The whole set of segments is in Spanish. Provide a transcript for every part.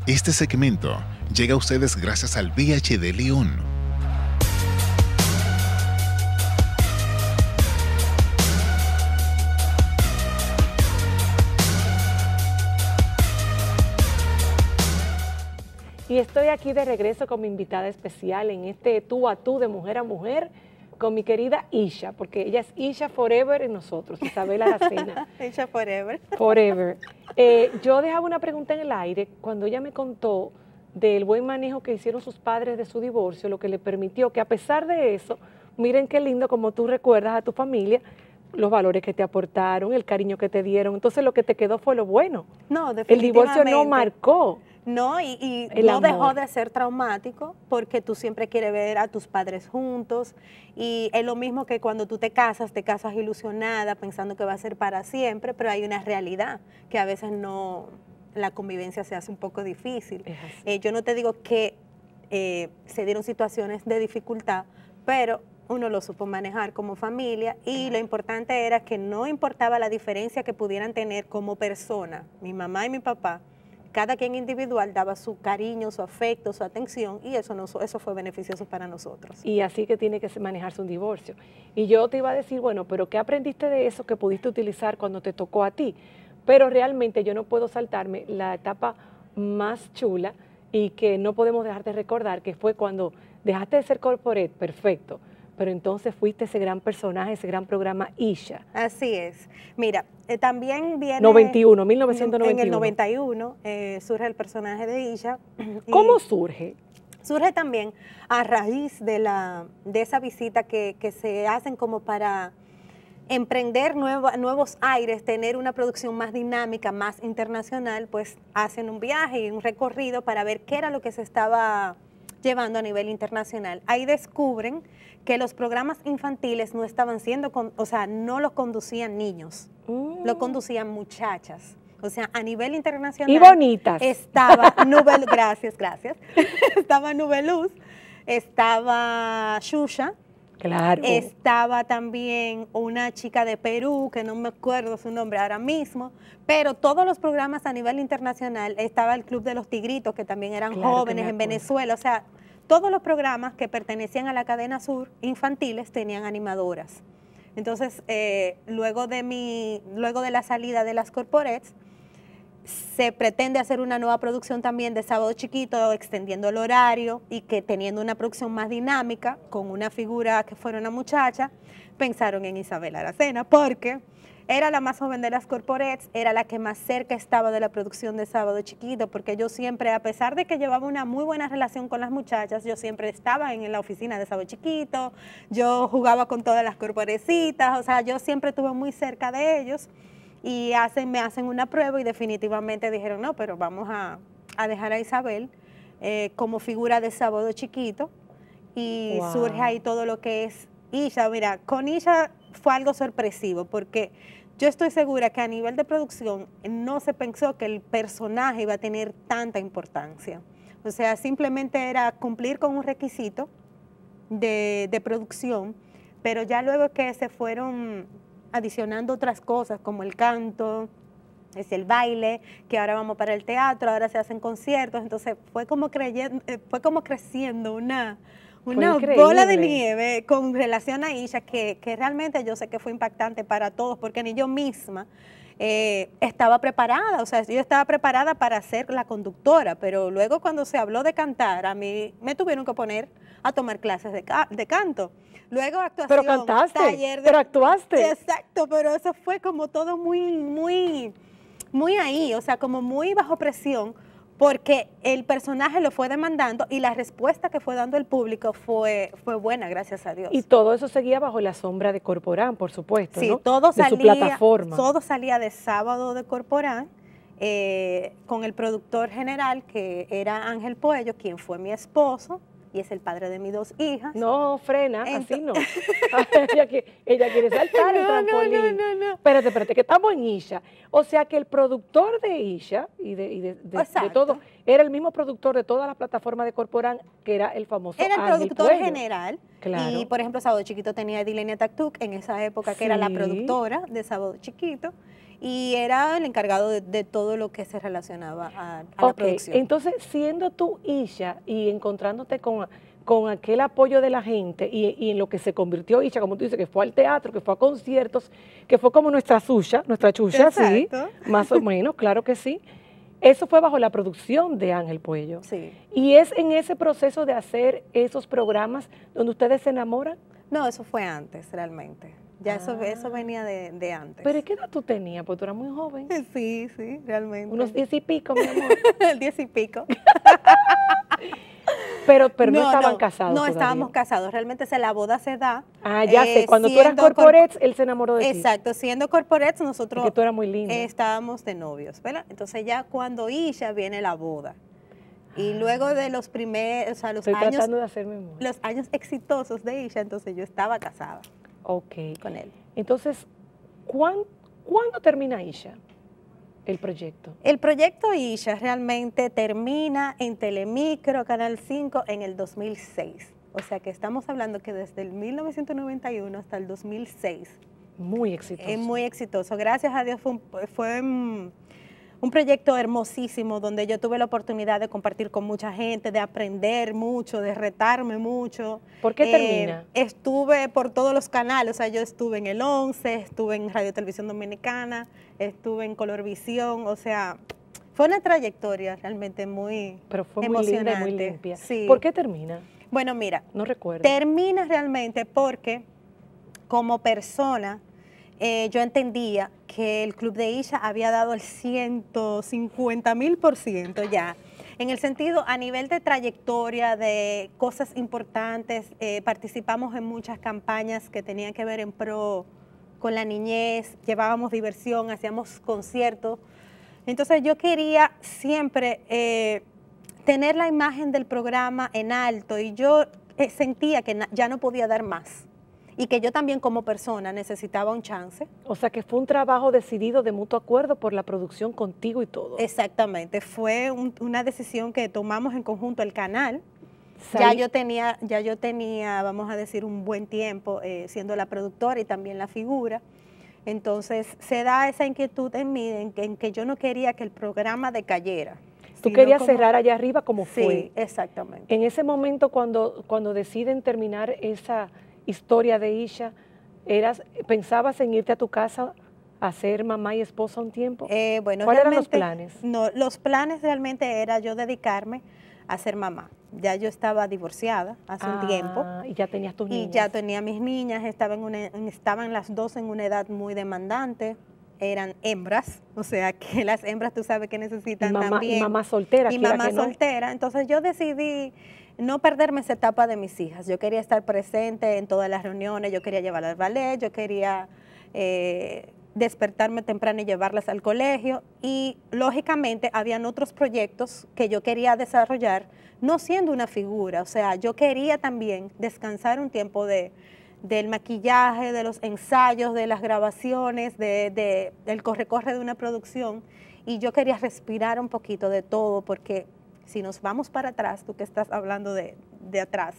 Este segmento llega a ustedes gracias al VIH de León. Y estoy aquí de regreso con mi invitada especial en este tú a tú de mujer a mujer con mi querida Isha, porque ella es Isha Forever en nosotros, Isabel Aracena. Isha Forever. Forever. Yo dejaba una pregunta en el aire cuando ella me contó del buen manejo que hicieron sus padres de su divorcio, lo que le permitió que a pesar de eso, miren qué lindo como tú recuerdas a tu familia, los valores que te aportaron, el cariño que te dieron, entonces lo que te quedó fue lo bueno. No, definitivamente. El divorcio no marcó. No, y amor. no dejó de ser traumático porque tú siempre quieres ver a tus padres juntos y es lo mismo que cuando tú te casas ilusionada pensando que va a ser para siempre, pero hay una realidad que a veces no, la convivencia se hace un poco difícil. Yo no te digo que se dieron situaciones de dificultad, pero uno lo supo manejar como familia y lo importante era que no importaba la diferencia que pudieran tener como persona, mi mamá y mi papá, cada quien individual daba su cariño, su afecto, su atención y eso fue beneficioso para nosotros. Y así que tiene que manejarse un divorcio. Y yo te iba a decir, bueno, pero ¿qué aprendiste de eso que pudiste utilizar cuando te tocó a ti? Pero realmente yo no puedo saltarme la etapa más chula y que no podemos dejar de recordar, que fue cuando dejaste de ser corporate, perfecto, pero entonces fuiste ese gran personaje, ese gran programa Isha. Así es. Mira, también viene... 1991. En el 91 surge el personaje de Isha. ¿Cómo surge? Surge también a raíz de esa visita que se hacen como para emprender nuevos aires, tener una producción más dinámica, más internacional, pues hacen un viaje y un recorrido para ver qué era lo que se estaba llevando a nivel internacional. Ahí descubren que los programas infantiles no estaban siendo, no los conducían niños, lo conducían muchachas. O sea, a nivel internacional. Y bonitas. Estaba Nubel, gracias. Estaba Nubeluz, estaba Xuxa. Claro. Estaba también una chica de Perú, que no me acuerdo su nombre ahora mismo, pero todos los programas a nivel internacional, estaba el Club de los Tigritos, que también eran jóvenes en Venezuela, o sea, todos los programas que pertenecían a la cadena Sur infantiles tenían animadoras. Entonces, luego de la salida de las corporates, se pretende hacer una nueva producción también de Sábado Chiquito, extendiendo el horario y que teniendo una producción más dinámica, con una figura que fuera una muchacha, pensaron en Isabel Aracena, porque era la más joven de las corporates, era la que más cerca estaba de la producción de Sábado Chiquito, porque yo siempre, a pesar de que llevaba una muy buena relación con las muchachas, yo siempre estaba en la oficina de Sábado Chiquito, yo jugaba con todas las corporecitas, o sea, yo siempre estuve muy cerca de ellos. Y me hacen una prueba y definitivamente dijeron, no, pero vamos a dejar a Isabel como figura de Sábado Chiquito. Y surge ahí todo lo que es Isha. Mira, con Isha fue algo sorpresivo porque yo estoy segura que a nivel de producción no se pensó que el personaje iba a tener tanta importancia. O sea, simplemente era cumplir con un requisito de producción, pero ya luego que se fueron adicionando otras cosas como el canto, es el baile, que ahora vamos para el teatro, ahora se hacen conciertos, entonces fue como creciendo una bola de nieve con relación a Isha, que realmente yo sé que fue impactante para todos, porque ni yo misma estaba preparada, o sea, yo estaba preparada para ser la conductora, pero luego cuando se habló de cantar, a mí me tuvieron que poner a tomar clases de canto. Luego actuación, pero cantaste, pero actuaste. Exacto, pero eso fue como todo muy ahí, o sea, como muy bajo presión, porque el personaje lo fue demandando y la respuesta que fue dando el público fue buena, gracias a Dios. Y todo eso seguía bajo la sombra de Corporán, por supuesto, sí, ¿no? Todo de su plataforma. Todo salía de Sábado de Corporán, con el productor general, que era Ángel Puello, quien fue mi esposo, y es el padre de mis 2 hijas. No, frena, así no. ella quiere saltar el trampolín. No. Espérate, que estamos en Isha. O sea que el productor de Isha y de todo, era el mismo productor de todas las plataformas de Corporán, que era el famoso Era el Ángel productor Puello. general. Claro. Y, por ejemplo, Sábado Chiquito tenía a Edilenia Taktuk en esa época, que era la productora de Sábado Chiquito. y era el encargado de todo lo que se relacionaba a la producción. Entonces, siendo tú Isha y encontrándote con aquel apoyo de la gente y en lo que se convirtió Isha, como tú dices, que fue al teatro, que fue a conciertos, que fue como nuestra chucha, sí, más o menos, claro que sí. Eso fue bajo la producción de Ángel Puello. Sí. ¿Y es en ese proceso de hacer esos programas donde ustedes se enamoran? No, eso fue antes, realmente. Ya eso venía de antes. ¿Pero qué edad tú tenías? Porque tú eras muy joven. Sí, realmente. Unos 10 y pico, mi amor. 10 y pico. Pero no estaban casados. No estábamos casados. Realmente la boda se da. Ya sé. Cuando tú eras corporate, él se enamoró de ti. Exacto. Siendo corporate, nosotros tú eras muy linda. Estábamos de novios, ¿verdad? Entonces ya cuando Isha viene la boda. Y luego de los primeros, o sea, los años exitosos de Isha, entonces yo estaba casada. Ok. Con él. Entonces, ¿cuándo termina Isha? El proyecto. El proyecto Isha realmente termina en Telemicro, Canal 5, en el 2006. O sea que estamos hablando que desde el 1991 hasta el 2006. Muy exitoso. Es muy exitoso. Gracias a Dios fue un proyecto hermosísimo donde yo tuve la oportunidad de compartir con mucha gente, de aprender mucho, de retarme mucho. ¿Por qué termina? Estuve por todos los canales, o sea, yo estuve en el 11, estuve en Radio Televisión Dominicana, estuve en Colorvisión, o sea, fue una trayectoria realmente muy Pero fue emocionante. Muy linda y muy limpia. Sí. ¿Por qué termina? Bueno, mira, no recuerdo. Termina realmente porque como persona yo entendía que el Club de Isha había dado el 150,000% ya. En el sentido, a nivel de trayectoria, de cosas importantes, participamos en muchas campañas que tenían que ver en pro con la niñez, llevábamos diversión, hacíamos conciertos. Entonces yo quería siempre tener la imagen del programa en alto y yo sentía que ya no podía dar más. Y que yo también como persona necesitaba un chance. O sea que fue un trabajo decidido de mutuo acuerdo por la producción contigo y todo. Exactamente, fue una decisión que tomamos en conjunto el canal. Ya yo tenía, vamos a decir, un buen tiempo siendo la productora y también la figura. Entonces se da esa inquietud en mí, en que yo no quería que el programa decayera. Tú querías cerrar allá arriba como fue. Sí, exactamente. En ese momento cuando deciden terminar esa historia de Isha, ¿pensabas en irte a tu casa a ser mamá y esposa un tiempo? Bueno, ¿cuáles eran los planes? No, los planes realmente era yo dedicarme a ser mamá. Ya yo estaba divorciada hace un tiempo. Y ya tenías tus niñas. Y ya tenía mis niñas, estaban las dos en una edad muy demandante, eran hembras, o sea que las hembras tú sabes que necesitan también. Y mamá soltera. Y mamá soltera, entonces yo decidí no perderme esa etapa de mis hijas. Yo quería estar presente en todas las reuniones, yo quería llevarlas al ballet, yo quería despertarme temprano y llevarlas al colegio y lógicamente habían otros proyectos que yo quería desarrollar, no siendo una figura, o sea, yo quería también descansar un tiempo del maquillaje, de los ensayos, de las grabaciones, del corre-corre de una producción y yo quería respirar un poquito de todo porque si nos vamos para atrás, tú que estás hablando de atrás,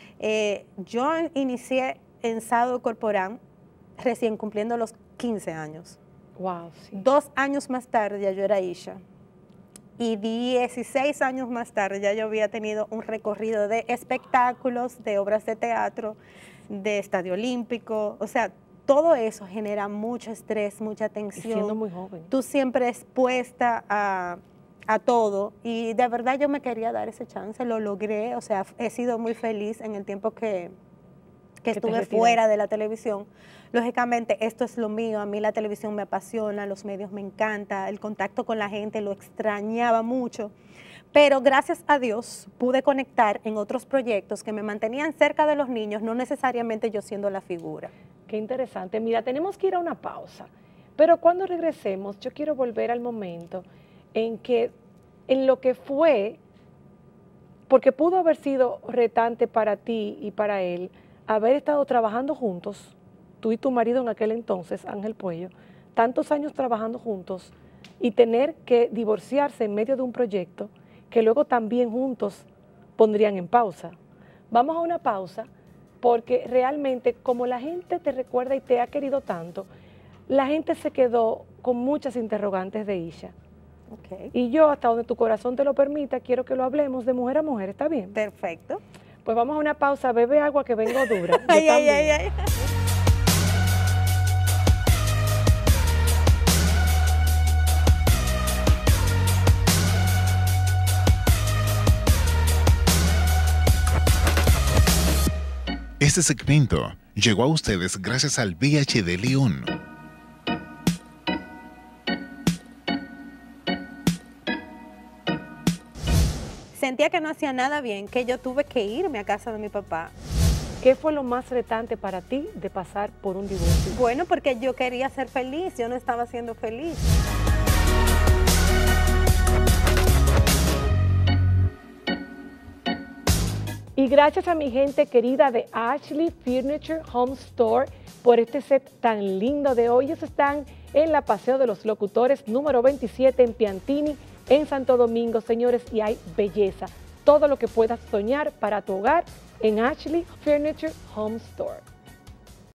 yo inicié en Sado Corporán recién cumpliendo los 15 años. Wow, sí. 2 años más tarde ya yo era Isha. Y 16 años más tarde ya yo había tenido un recorrido de espectáculos, de obras de teatro, de Estadio Olímpico. O sea, todo eso genera mucho estrés, mucha tensión. Y siendo muy joven. Tú siempre expuesta a todo y de verdad yo me quería dar ese chance, lo logré, o sea, he sido muy feliz en el tiempo que estuve fuera de la televisión. Lógicamente esto es lo mío, a mí la televisión me apasiona, los medios me encanta, el contacto con la gente lo extrañaba mucho, pero gracias a Dios pude conectar en otros proyectos que me mantenían cerca de los niños, no necesariamente yo siendo la figura. Qué interesante. Mira, tenemos que ir a una pausa, pero cuando regresemos yo quiero volver al momento en lo que fue, porque pudo haber sido retante para ti y para él, haber estado trabajando juntos, tú y tu marido en aquel entonces, Ángel Puello, tantos años trabajando juntos y tener que divorciarse en medio de un proyecto que luego también juntos pondrían en pausa. Vamos a una pausa porque realmente como la gente te recuerda y te ha querido tanto, la gente se quedó con muchas interrogantes de Isha. Okay. Y yo, hasta donde tu corazón te lo permita, quiero que lo hablemos de mujer a mujer, ¿está bien? Perfecto. Pues vamos a una pausa, bebe agua que vengo dura. Yo Ay, ay, también. ay, ay. Este segmento llegó a ustedes gracias al VHD León. Sentía que no hacía nada bien, que yo tuve que irme a casa de mi papá. ¿Qué fue lo más retante para ti de pasar por un divorcio? Bueno, porque yo quería ser feliz, yo no estaba siendo feliz. Y gracias a mi gente querida de Ashley Furniture Home Store por este set tan lindo de hoy. Ellos están en la Paseo de los Locutores número 27 en Piantini, en Santo Domingo, señores, y hay belleza. Todo lo que puedas soñar para tu hogar en Ashley Furniture Home Store.